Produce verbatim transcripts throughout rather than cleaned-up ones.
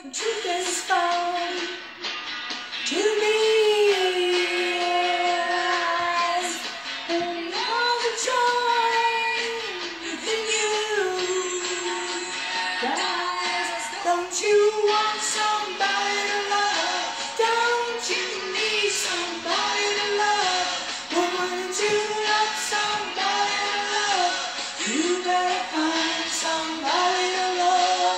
The truth is found to be realized, and all the joy within you. Guys, don't you want somebody to love? Don't you need somebody to love? Wouldn't you love somebody to love? You better find somebody to love.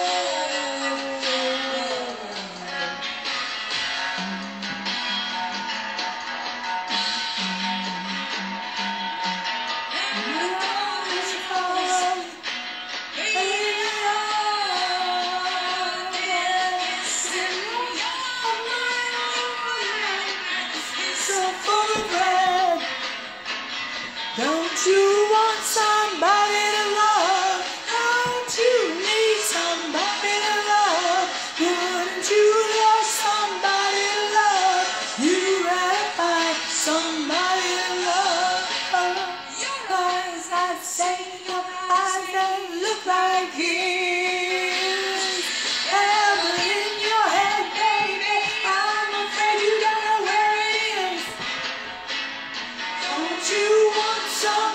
Don't you want somebody to love? Don't you need somebody to love? Wouldn't you love somebody to love? You gotta find somebody to love. Your eyes, I say, your eyes, they look like his. Ever in your head, baby, I'm afraid you don't know where it is. Don't you want some?